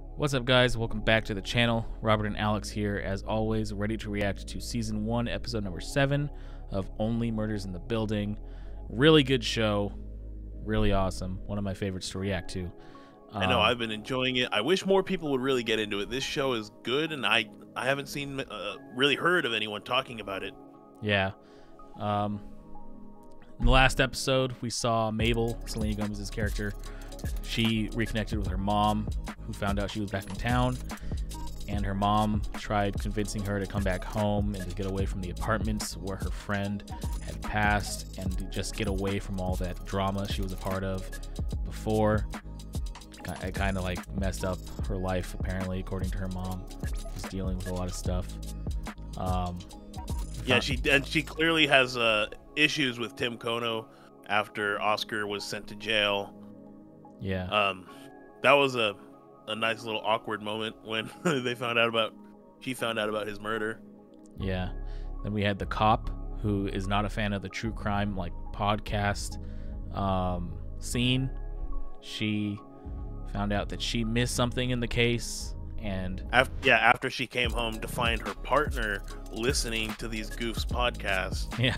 What's up, guys? Welcome back to the channel. Robert and Alex here, as always, ready to react to Season 1, Episode number 7 of Only Murders in the Building. Really good show. Really awesome. One of my favorites to react to. I know, I've been enjoying it. I wish more people would really get into it. This show is good, and I haven't seen, really heard of anyone talking about it. Yeah. In the last episode, we saw Mabel, Selena Gomez's character. She reconnected with her mom, who found out she was back in town, and her mom tried convincing her to come back home and to get away from the apartments where her friend had passed and to just get away from all that drama she was a part of before. It kind of like messed up her life, apparently, according to her mom. She's dealing with a lot of stuff. Yeah, she clearly has issues with Tim Kono after Oscar was sent to jail. Yeah. That was a nice little awkward moment when she found out about his murder. Yeah. Then we had the cop, who is not a fan of the true crime like podcast scene. She found out that she missed something in the case, and after she came home to find her partner listening to these goofs podcasts. Yeah.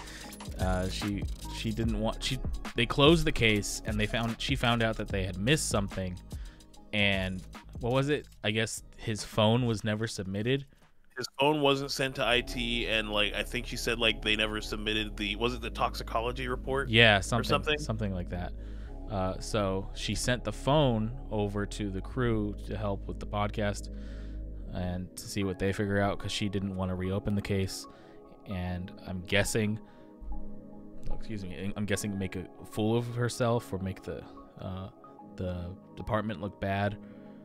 She didn't want, they closed the case, and she found out that they had missed something. And what was it? I guess his phone was never submitted. His phone wasn't sent to IT, and I think she said they never submitted the toxicology report? Yeah, something like that. So she sent the phone over to the crew to help with the podcast and to see what they figure out, because she didn't want to reopen the case. And I'm guessing make a fool of herself, or make the department look bad.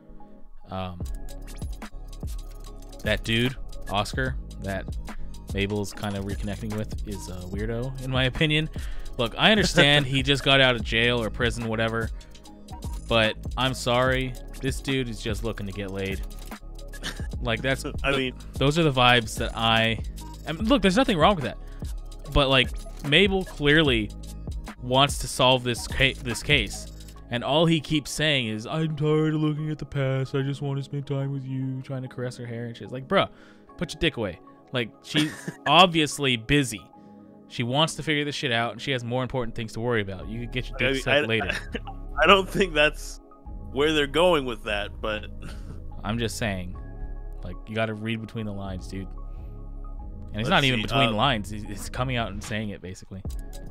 That dude, Oscar, that Mabel's kind of reconnecting with, is a weirdo, in my opinion. Look, I understand he just got out of jail or prison, whatever, but I'm sorry, this dude is just looking to get laid. That's those are the vibes that I mean, look, there's nothing wrong with that, but Mabel clearly wants to solve this case, and all he keeps saying is, I'm tired of looking at the past, I just want to spend time with you, trying to caress her hair and shit. Bruh, put your dick away. She's obviously busy. She wants to figure this shit out, and she has more important things to worry about. You could get your dick sucked later. I don't think that's where they're going with that, but I'm just saying, you got to read between the lines, dude. And it's not even between the lines. He's coming out and saying it, basically.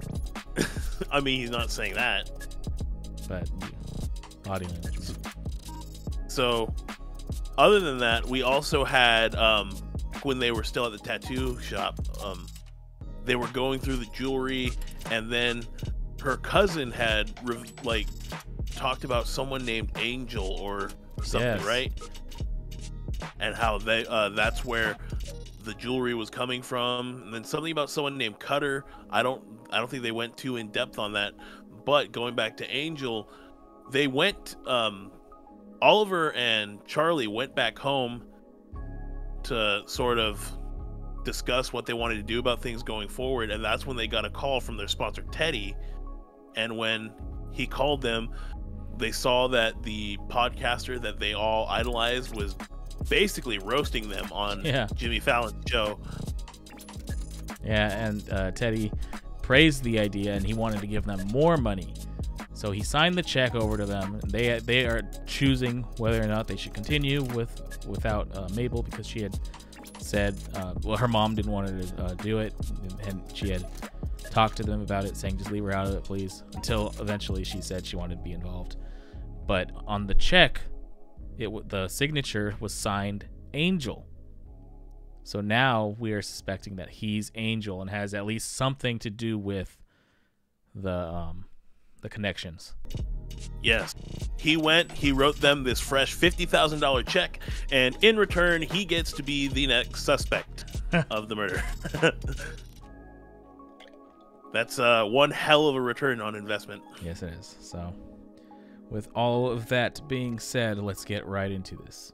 I mean, he's not saying that. But body language. So, other than that, we also had, when they were still at the tattoo shop, they were going through the jewelry, and then her cousin had talked about someone named Angel or something, yes. Right? And how they that's where the jewelry was coming from, and then something about someone named Cutter. I don't think they went too in depth on that. But going back to Angel, they went Oliver and Charlie went back home to sort of discuss what they wanted to do about things going forward, and that's when they got a call from their sponsor Teddy. And when he called them, they saw that the podcaster that they all idolized was basically roasting them on Jimmy Fallon's show. Yeah, and Teddy praised the idea, and he wanted to give them more money. So he signed the check over to them. They are choosing whether or not they should continue without Mabel, because she had said, well, her mom didn't want her to do it, and she had talked to them about it, saying just leave her out of it, please, until eventually she said she wanted to be involved. But on the check, the signature was signed Angel. So now we are suspecting that he's Angel and has at least something to do with the connections. Yes. He wrote them this fresh $50,000 check, and in return, he gets to be the next suspect of the murder. That's one hell of a return on investment. Yes, it is. So, with all of that being said, let's get right into this.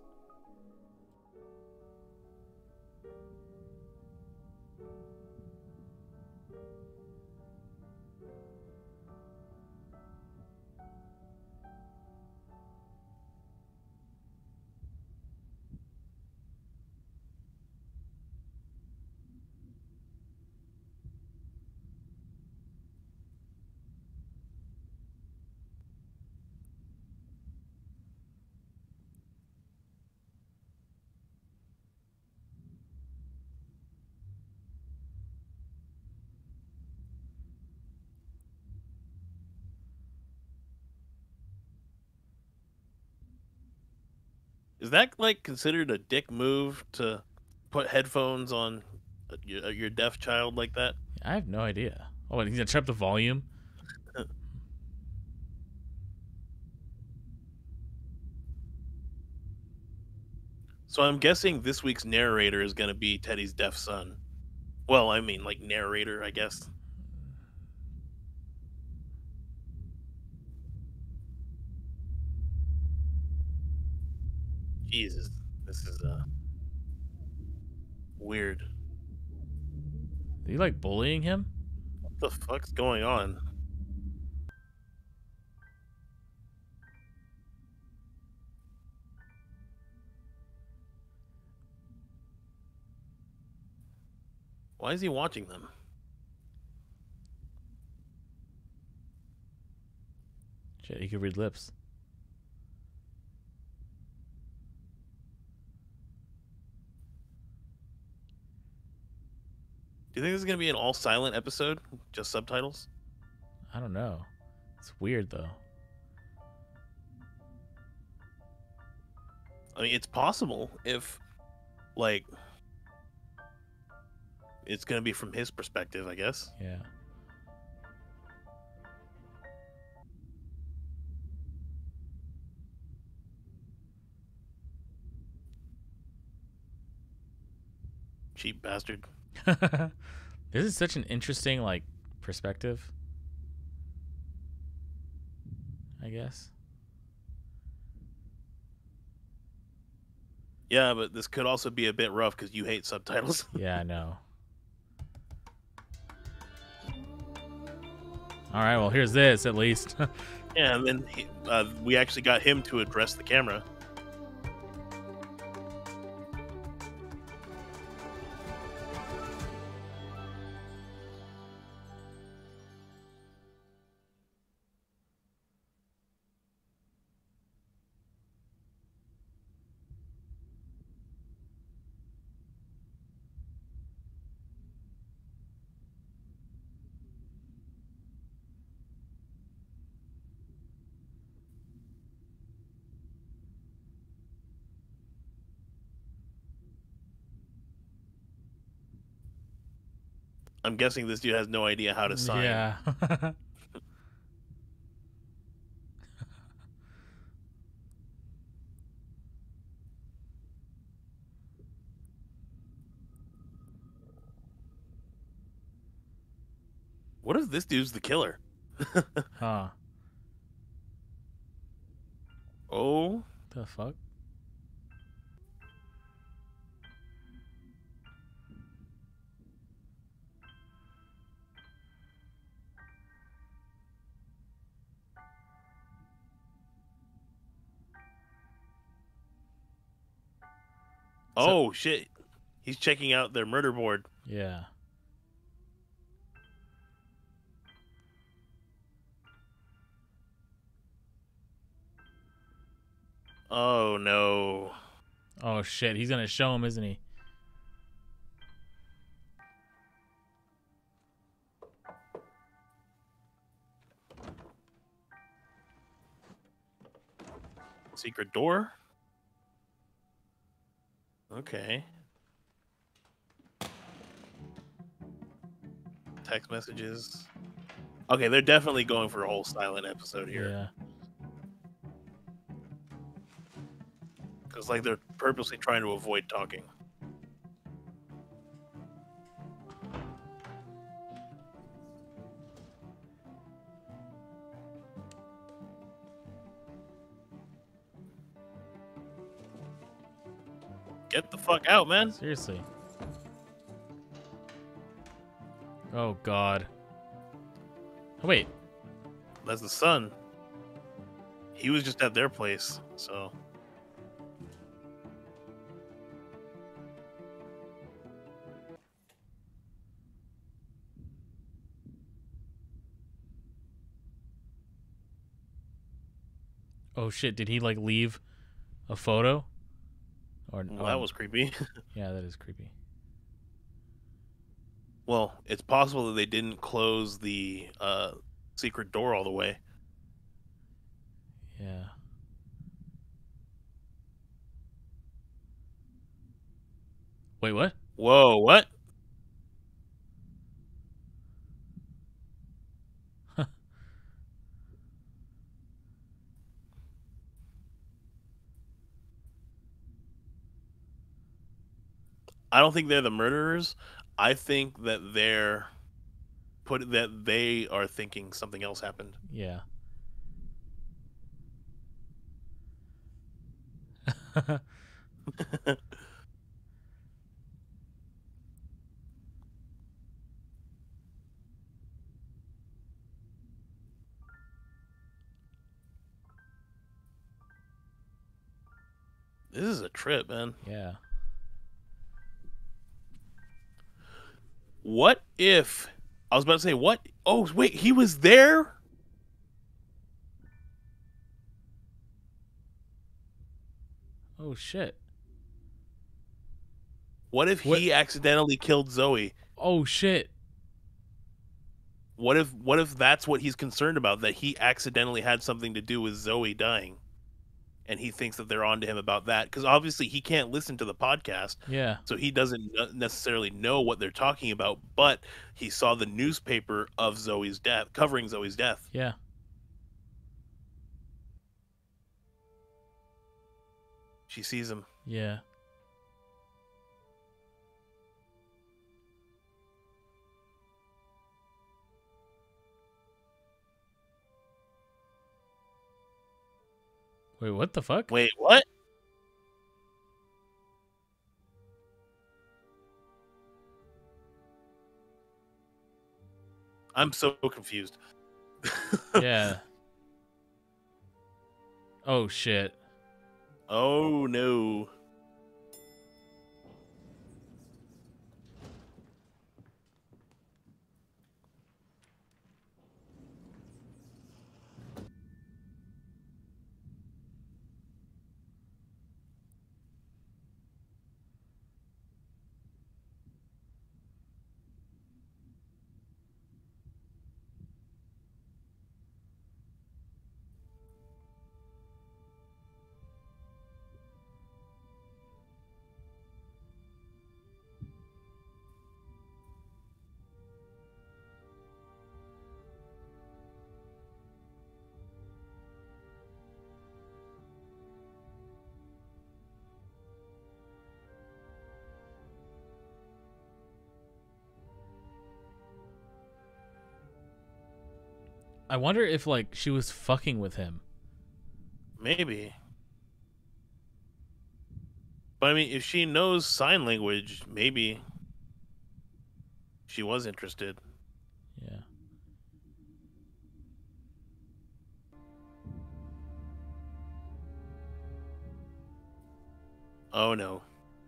Is that like considered a dick move to put headphones on your deaf child like that? I have no idea. Oh, and he's gonna turn up the volume. So I'm guessing this week's narrator is going to be Teddy's deaf son. Well, I mean, like narrator, I guess. Jesus, this is weird. Are you like bullying him? What the fuck's going on? Why is he watching them? Shit, he could read lips. Do you think this is going to be an all silent episode? Just subtitles? I don't know. It's weird though. I mean, it's possible if, like, it's going to be from his perspective, I guess. Yeah. Cheap bastard. This is such an interesting like perspective, I guess. Yeah, but this could also be a bit rough because you hate subtitles. Yeah, I know. All right, well, here's this at least. Yeah, and then we actually got him to address the camera. I'm guessing this dude has no idea how to sign. Yeah. What if this dude's the killer? Huh. Oh. The fuck? Oh, shit. He's checking out their murder board. Yeah. Oh, no. Oh shit, he's gonna show him, isn't he? Secret door? Okay. Text messages. Okay, they're definitely going for a whole silent episode here. Yeah. Because, like, they're purposely trying to avoid talking. Get the fuck out, man. Seriously. Oh god. Oh, wait. That's the son. He was just at their place, so. Oh shit, did he like leave a photo? Or Well, that was creepy. Yeah, that is creepy. Well, it's possible that they didn't close the secret door all the way. Yeah. Wait, what? Whoa, what? I don't think they're the murderers. I think that they are thinking something else happened. Yeah. This is a trip, man. Yeah. What if I was about to say what? Oh, wait, he was there? Oh shit. What if What? he accidentally killed Zoe? Oh shit. What if that's what he's concerned about, that he accidentally had something to do with Zoe dying? And he thinks that they're on to him about that, because obviously he can't listen to the podcast, Yeah. so he doesn't necessarily know what they're talking about, but he saw the newspaper of Zoe's death, covering Zoe's death. Yeah. She sees him. Yeah. Wait, what the fuck? Wait, what? I'm so confused. Yeah. Oh shit. Oh no. I wonder if like she was fucking with him. Maybe. But I mean, if she knows sign language, maybe she was interested. Yeah. Oh no.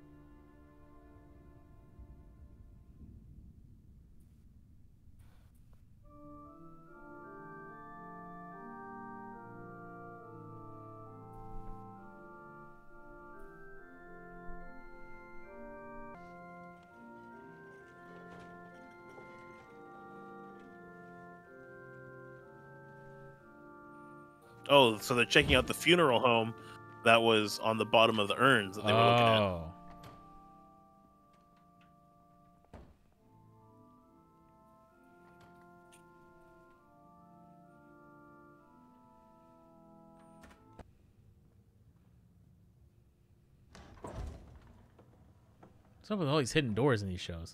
Oh, so they're checking out the funeral home that was on the bottom of the urns that they were looking at. Oh. What's up with all these hidden doors in these shows?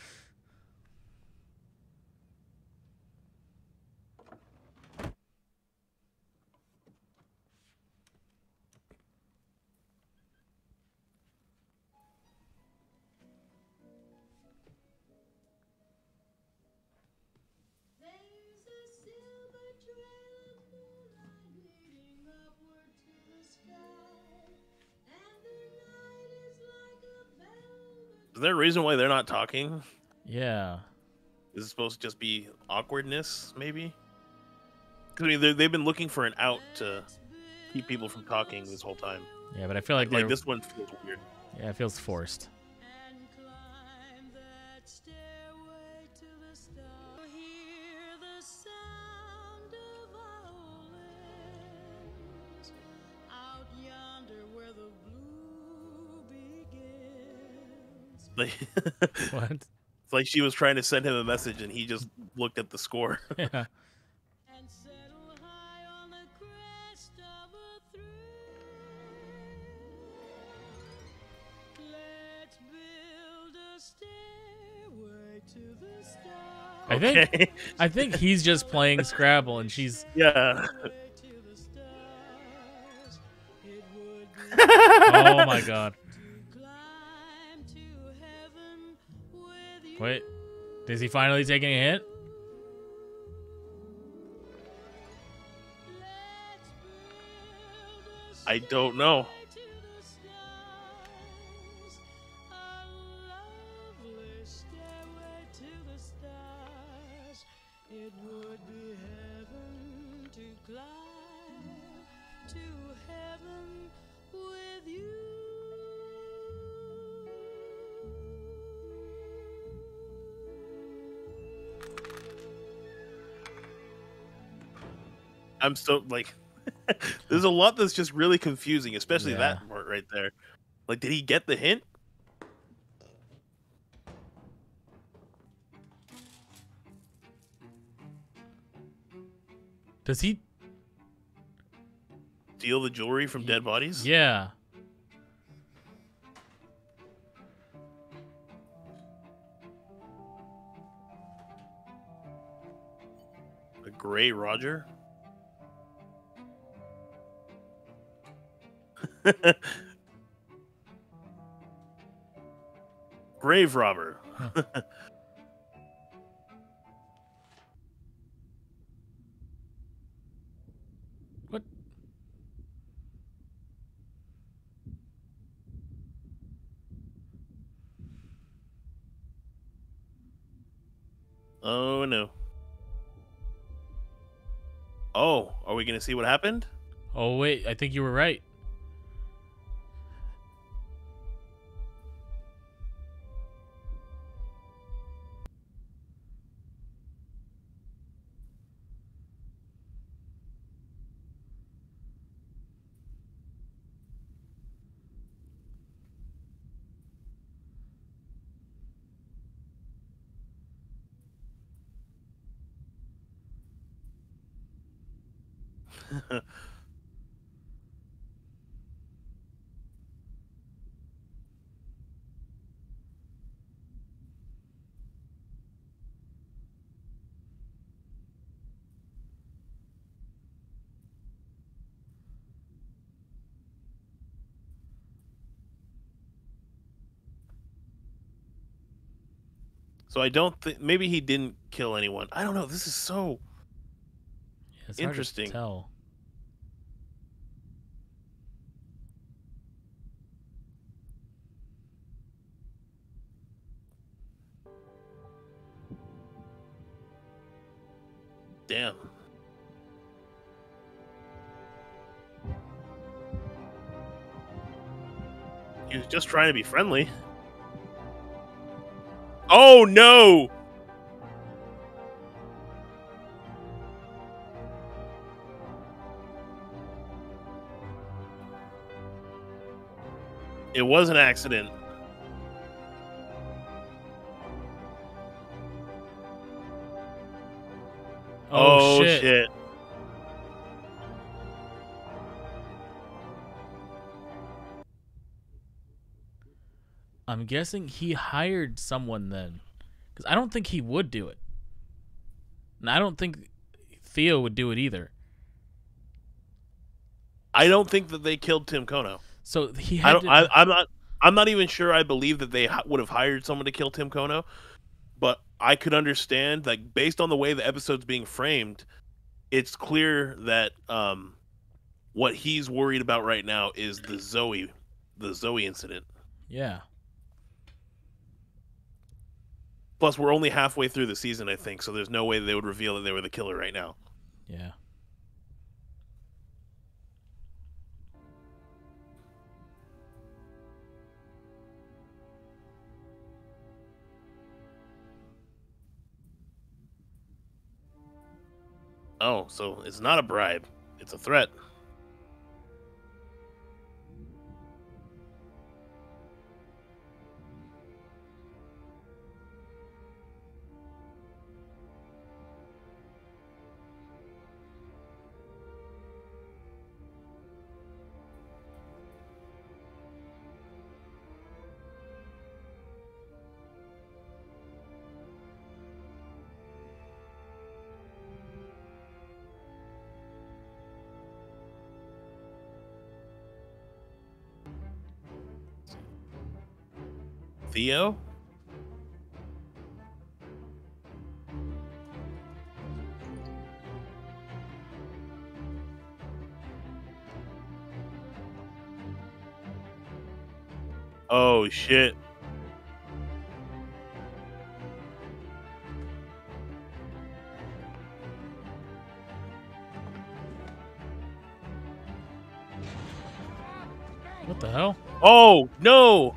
There's a silver trail of moonlight leading upward to the sky, and the night is like a velvet. Is there a reason why they're not talking? Yeah. Is it supposed to just be awkwardness, maybe? Because I mean, they've been looking for an out to keep people from talking this whole time. Yeah, but I feel like Like they're this one feels weird. yeah, it feels forced. And climb that stairway to the stars. Hear the sound of violins out yonder where the blue begins. Like, What? it's like she was trying to send him a message, and he just looked at the score. Yeah. And settle high on the crest of a thrill. Let's build a stairway to the stars. Okay. I think he's just playing Scrabble and she's Yeah. To the stars. It would be oh my god. to climb to heaven with you. Wait. Is he finally taking a hit? Let's build a I don't know. to the stars, a lovely stairway to the stars. It would be heaven to climb to heaven with you. I'm so like, there's a lot that's just really confusing, especially Yeah. that part right there. Like, did he get the hint? Does he? Steal the jewelry from dead bodies? Yeah. A gray Roger? Grave robber. What? Oh no. Oh, are we gonna see what happened? Oh wait, I think you were right. So I don't think maybe he didn't kill anyone. I don't know. This is so Yeah, it's Interesting. Hard to tell. damn. He was just trying to be friendly. Oh no! It was an accident. Oh, shit. I'm guessing he hired someone then, because I don't think he would do it, and I don't think Theo would do it either. I don't think that they killed Tim Kono. So he I had don't. to. I'm not even sure. I believe that they would have hired someone to kill Tim Kono, but I could understand, like, based on the way the episode's being framed, it's clear that what he's worried about right now is the Zoe incident. Yeah. Plus, we're only halfway through the season, I think, so there's no way they would reveal that they were the killer right now. Yeah. Oh, so it's not a bribe. It's a threat. Theo? Oh shit. What the hell? Oh no.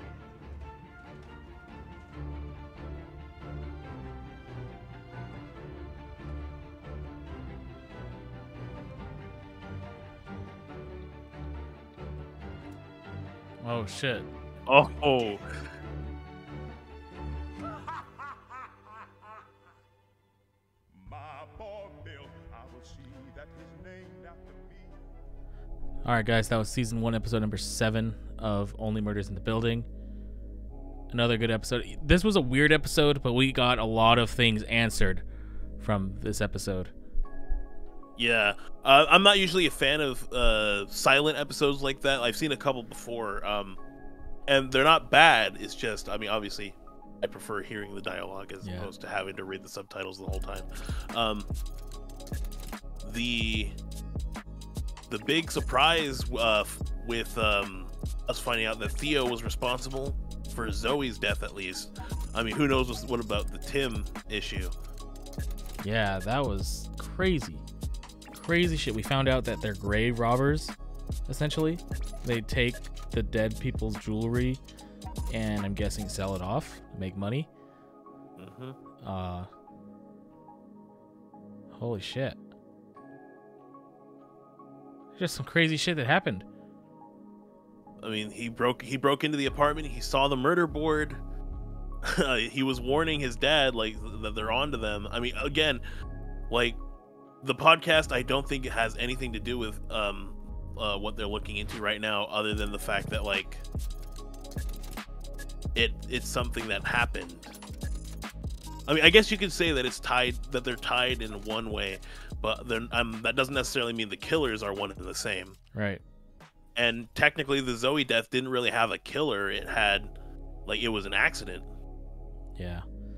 Oh shit. Oh. All right, guys, that was season 1, episode number 7 of Only Murders in the Building. Another good episode. This was a weird episode, but we got a lot of things answered from this episode. Yeah, I'm not usually a fan of silent episodes like that. I've seen a couple before, and they're not bad. It's just, I mean, obviously, I prefer hearing the dialogue as opposed to having to read the subtitles the whole time. The big surprise with us finding out that Theo was responsible for Zoe's death, at least. I mean, who knows what about the Tim issue? Yeah, that was crazy. Crazy shit. We found out that they're grave robbers, essentially. They take the dead people's jewelry and I'm guessing sell it off, make money. Mm-hmm. Holy shit. Just some crazy shit that happened. I mean, he broke into the apartment. He saw the murder board. He was warning his dad, like, that they're onto them. I mean, again, like, the podcast, I don't think it has anything to do with what they're looking into right now, other than the fact that, like, it's something that happened. I mean, I guess you could say that they're tied in one way, but that doesn't necessarily mean the killers are one and the same. Right. And technically, the Zoe death didn't really have a killer. It had, like, it was an accident. Yeah.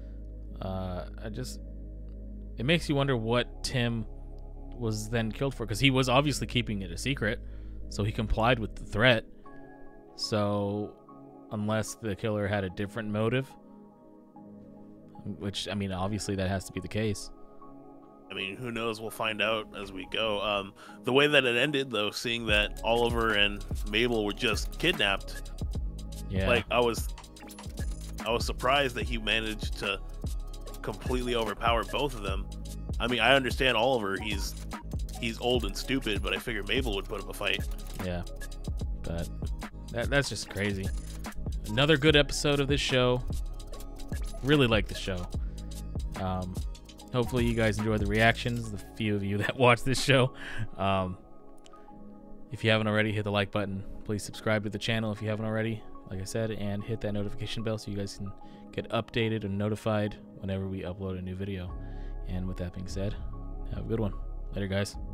It makes you wonder what Tim was then killed for, because he was obviously keeping it a secret, so he complied with the threat. So, unless the killer had a different motive, which, I mean, obviously that has to be the case. I mean, who knows? We'll find out as we go. The way that it ended, though, seeing that Oliver and Mabel were just kidnapped, Yeah. like, I was surprised that he managed to completely overpower both of them. I mean, I understand Oliver; he's old and stupid, but I figured Mabel would put up a fight. Yeah. But that's just crazy. Another good episode of this show. Really like the show. Hopefully you guys enjoy the reactions, the few of you that watch this show. If you haven't already, hit the like button. Please subscribe to the channel if you haven't already, like I said, and hit that notification bell so you guys can get updated and notified whenever we upload a new video. And with that being said, have a good one. Later, guys.